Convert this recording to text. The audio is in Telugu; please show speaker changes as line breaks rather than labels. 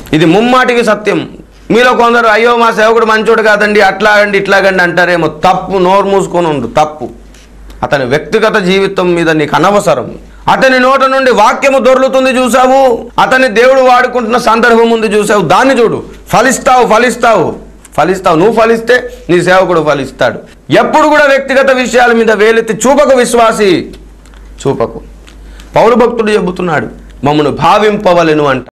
ఇది ముమ్మాటికి సత్యం. మీలో కొందరు అయ్యో మా సేవకుడు మంచోడు కాదండి, అట్లాగండి ఇట్లాగండి అంటారేమో. తప్పు. నోరు మూసుకొని ఉండు. తప్పు. అతని వ్యక్తిగత జీవితం మీద నీకు అనవసరం. అతని నోట నుండి వాక్యము దొర్లుతుంది చూసావు, అతని దేవుడు వాడుకుంటున్న సందర్భం ముందు చూసావు, దాన్ని చూడు. ఫలిస్తావు. నువ్వు ఫలిస్తే నీ సేవకుడు ఫలిస్తాడు. ఎప్పుడు కూడా వ్యక్తిగత విషయాల మీద వేలెత్తి చూపకు విశ్వాసి, చూపకు. పౌలు భక్తుడు చెబుతున్నాడు, మమ్మను భావింపవలెను అంట.